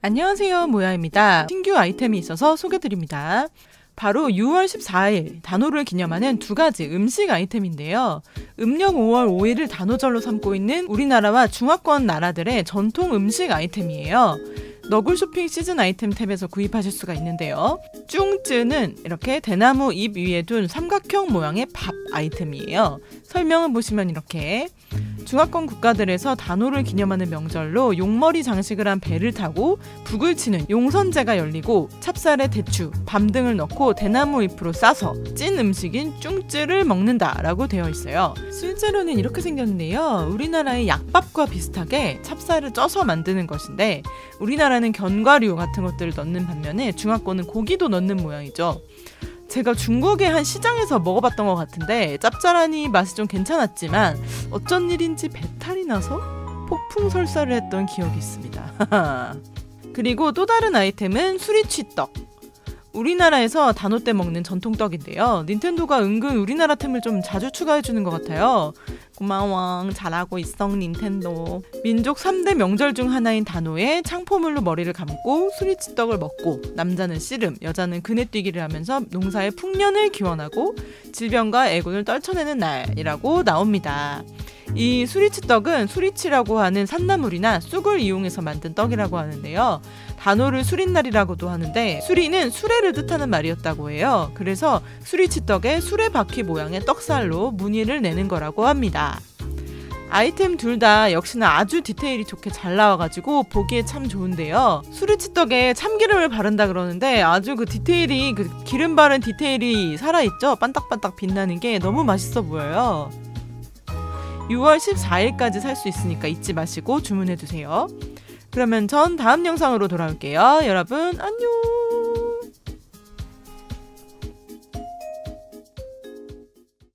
안녕하세요, 모야입니다. 신규 아이템이 있어서 소개드립니다. 바로 6월 14일 단오를 기념하는 두 가지 음식 아이템인데요. 음력 5월 5일을 단오절로 삼고 있는 우리나라와 중화권 나라들의 전통 음식 아이템이에요. 너굴 쇼핑 시즌 아이템 탭에서 구입하실 수가 있는데요. 쭝쯔는 이렇게 대나무 잎 위에 둔 삼각형 모양의 밥 아이템이에요. 설명을 보시면 이렇게 중화권 국가들에서 단오를 기념하는 명절로 용머리 장식을 한 배를 타고 북을 치는 용선제가 열리고 찹쌀에 대추, 밤 등을 넣고 대나무 잎으로 싸서 찐 음식인 쭝쯔를 먹는다라고 되어 있어요. 실제로는 이렇게 생겼는데요. 우리나라의 약밥과 비슷하게 찹쌀을 쪄서 만드는 것인데 우리나라는 견과류 같은 것들을 넣는 반면에 중화권은 고기도 넣는 모양이죠. 제가 중국의 한 시장에서 먹어봤던 것 같은데 짭짤하니 맛이 좀 괜찮았지만 어쩐 일인지 배탈이 나서 폭풍 설사를 했던 기억이 있습니다. 그리고 또 다른 아이템은 수리치떡. 우리나라에서 단오 때 먹는 전통떡인데요. 닌텐도가 은근 우리나라 템을 좀 자주 추가해주는 것 같아요. 고마워, 잘하고 있어 닌텐도. 민족 3대 명절 중 하나인 단오에 창포물로 머리를 감고 수리치떡을 먹고 남자는 씨름, 여자는 그네뛰기를 하면서 농사의 풍년을 기원하고 질병과 애군을 떨쳐내는 날이라고 나옵니다. 이 수리치떡은 수리치라고 하는 산나물이나 쑥을 이용해서 만든 떡이라고 하는데요. 단오를 수린날이라고도 하는데 수리는 수레를 뜻하는 말이었다고 해요. 그래서 수리치떡에 수레바퀴 모양의 떡살로 무늬를 내는 거라고 합니다. 아이템 둘 다 역시나 아주 디테일이 좋게 잘 나와가지고 보기에 참 좋은데요. 수리치떡에 참기름을 바른다 그러는데 아주 그 디테일이, 그 기름 바른 디테일이 살아있죠. 반딱반딱 빛나는 게 너무 맛있어 보여요. 6월 14일까지 살 수 있으니까 잊지 마시고 주문해주세요. 그러면 전 다음 영상으로 돌아올게요. 여러분 안녕.